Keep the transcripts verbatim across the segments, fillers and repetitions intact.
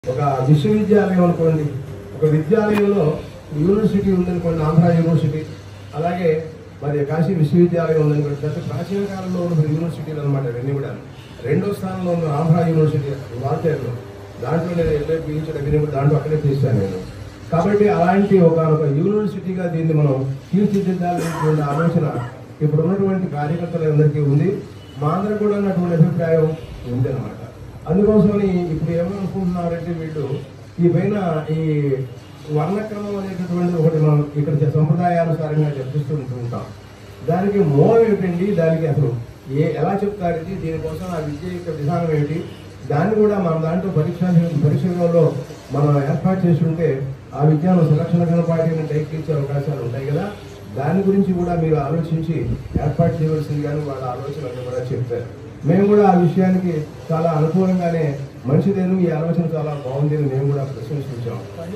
ఒక విశ్వవిద్యాలయం అనుకోండి, ఒక విద్యాలయంలో యూనివర్సిటీ ఉందనుకోండి, ఆంధ్ర యూనివర్సిటీ, అలాగే మరి కాశీ విశ్వవిద్యాలయం ఉందనుకోండి. గత ప్రాచీన కాలంలో ఉన్న యూనివర్సిటీలు అనమాట ఇవన్నీ కూడా. రెండో స్థానంలో ఉన్న ఆంధ్ర యూనివర్సిటీ వాల్తేరులో, దాంట్లో నేను ఎల్ఏ పీహెచ్డీ అగ్ని కూడా దాంట్లో అక్కడే చేశాను నేను. కాబట్టి అలాంటి ఒక ఒక యూనివర్సిటీగా దీన్ని మనం తీర్చిదిద్దాలనేటువంటి ఆలోచన ఇప్పుడు ఉన్నటువంటి కార్యకర్తలందరికీ ఉంది. మా అందరూ కూడా ఉన్నటువంటి అభిప్రాయం ఉందన్నమాట. అందుకోసమని ఇప్పుడు ఏమనుకుంటున్నారంటే వీళ్ళు ఈ పైన ఈ వర్ణక్రమం అనేటటువంటి ఒకటి మనం ఇక్కడ సంప్రదాయానుసారంగా చర్చిస్తూ ఉంటాం. దానికి మూలం ఏమిటండి, దానికి అసలు ఏ ఎలా చెప్తారు ఇది, దీనికోసం ఆ విద్య యొక్క విధానం ఏమిటి, దాన్ని కూడా మనం దాంట్లో పరీక్ష పరీక్షలో మనం ఏర్పాటు చేస్తుంటే ఆ విద్యను సురక్షణ పార్టీని టైప్ ఇచ్చే అవకాశాలు ఉంటాయి కదా. దాని గురించి కూడా మీరు ఆలోచించి ఏర్పాటు చేయవలసింది కానీ వాళ్ళ ఆలోచనలు కూడా చెప్పారు. మేము కూడా ఆ విషయానికి చాలా అనుకూలంగానే మంచిదేను, ఈ ఆలోచన చాలా బాగుంది అని మేము కూడా ప్రశంసించాం.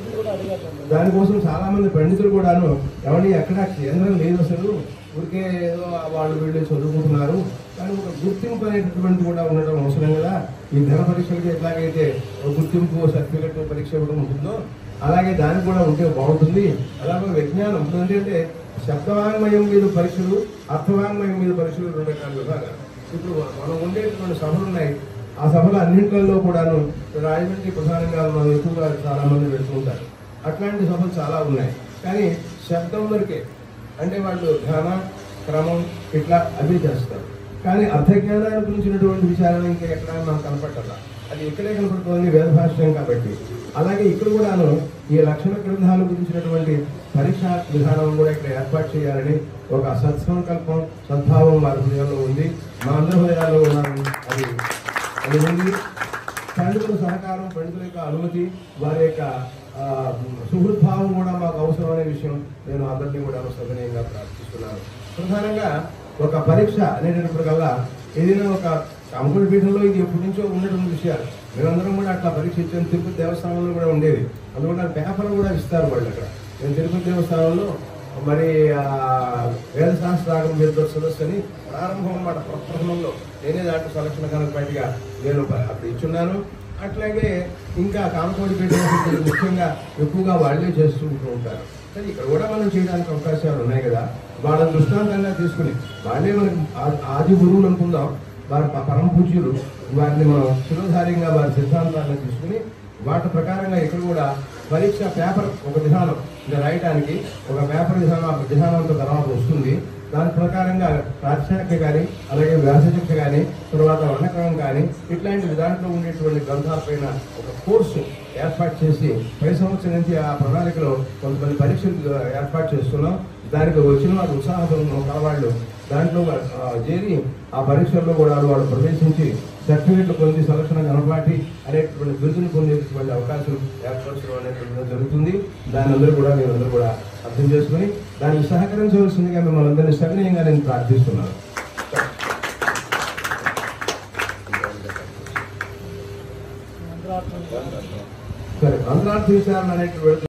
దానికోసం చాలా మంది పండితులు కూడాను ఎవరి ఎక్కడ కేంద్రం లేదు, అసలు ఊరికే ఏదో వాళ్ళు వీళ్ళు చదువుకుంటున్నారు, కానీ ఒక గుర్తింపు అనేటటువంటి కూడా ఉండడం అవసరం కదా. ఈ ధన పరీక్షలకి ఎట్లాగైతే గుర్తింపు సర్టిఫికెట్ పరీక్ష ఇవ్వడం ఉంటుందో అలాగే దానికి కూడా ఉంటే బాగుంటుంది. అలాగే విజ్ఞానం ఏంటంటే శబ్దవాంగ్మయం మీద పరీక్షలు, అర్థవాంగ్మయం మీద పరీక్షలు రెండు రకాల విభాగాలు. ఇప్పుడు మనం ఉండేటువంటి సభలు ఉన్నాయి, ఆ సభలు అన్నింటిలో కూడాను రాజమండ్రి ప్రధానంగా మనం ఎక్కువగా చాలా మంది పెడుతుంటారు. అట్లాంటి సభలు చాలా ఉన్నాయి, కానీ శబ్దం వరకే, అంటే వాళ్ళు ధ్యాన క్రమం ఇట్లా అవి చేస్తారు. కానీ అర్థజ్ఞానాన్ని గురించినటువంటి విచారణ ఇంకా ఎక్కడ మనం కనపట్టాల, అది ఇక్కడే కనపడుతుంది వేద భాష్యం కాబట్టి. అలాగే ఇక్కడ కూడాను ఈ లక్షణ గ్రంథాల గురించినటువంటి పరీక్షా విధానం కూడా ఇక్కడ ఏర్పాటు చేయాలని ఒక సత్సంకల్పం, సద్భావం వారి హృదయంలో ఉంది, మా అందరి హృదయాల్లో ఉన్నాను. అది అది ఉంది. పండితుల సహకారం, పండితుల యొక్క అనుమతి, వారి యొక్క సుహృద్భావం కూడా మాకు అవసరం అనే విషయం నేను అందరినీ కూడా సవినయంగా ప్రార్థిస్తున్నాను. ప్రధానంగా ఒక పరీక్ష అనేటప్పటికల్లా ఏదైనా ఒక అంకుల పీఠంలో ఇది ఎప్పటి నుంచో ఉన్నటువంటి విషయాలు, మేమందరం కూడా అట్లా పరీక్ష ఇచ్చాను. తిరుపతి దేవస్థానంలో కూడా ఉండేది, అందువల్ల పేపర్లు కూడా ఇస్తారు వాళ్ళు అక్కడ. నేను తిరుపతి దేవస్థానంలో మరి వేద శాస్త్రాగం మీద సదస్సు అని ప్రారంభం అన్నమాట, ప్రప్రథమంలో నేనే దాంట్లో సెలక్షన్ కనుక బయటగా నేను అప్పుడు ఇచ్చున్నాను. అట్లాగే ఇంకా కామకోటి పీఠ ముఖ్యంగా ఎక్కువగా వాళ్ళే చేస్తూ ఉంటూ ఉంటారు. కానీ ఇక్కడ కూడా మనం చేయడానికి అవకాశాలు ఉన్నాయి కదా. వాళ్ళని దృష్టాంతంగా తీసుకుని వాళ్ళే మనకి ఆది గురువులు అనుకుందాం, వారి పరమ పూజ్యులు, వారిని మనం శిరోధార్యంగా వారి సిద్ధాంతాలను తీసుకుని వాటి ప్రకారంగా ఇక్కడ కూడా పరీక్ష పేపర్ ఒక విధానం ఇంకా రాయడానికి ఒక పేపర్ విధానం, ఆ విధానంతో తర్వాత వస్తుంది. దాని ప్రకారంగా రాజశాఖ కానీ అలాగే వ్యాసశిక్ష కానీ తర్వాత వర్ణక్రమం కానీ ఇట్లాంటి దాంట్లో ఉండేటువంటి గ్రంథాలపైన ఒక కోర్సు ఏర్పాటు చేసి పై సంవత్సరం నుంచి ఆ ప్రణాళికలో కొంతమంది పరీక్షలు ఏర్పాటు చేస్తున్నాం. దానికి వచ్చిన వారు ఉత్సాహం కలవాళ్ళు దాంట్లో చేరి ఆ పరీక్షల్లో కూడా వాళ్ళు ప్రవేశించి సర్టిఫికెట్లు పొంది సెలక్షన్ కనపాటి అనేటువంటి బిరుదులు పొందేటువంటి అవకాశం ఏర్పరచడం అనేటువంటి జరుగుతుంది. దాని అందరూ కూడా మీరందరూ కూడా అర్థం చేసుకుని దానికి సహకరించవలసిందిగా మిమ్మల్ని అందరినీ సవినయంగా నేను ప్రార్థిస్తున్నాను. సరే, అంతరార్థ విచారణ అనేటువంటి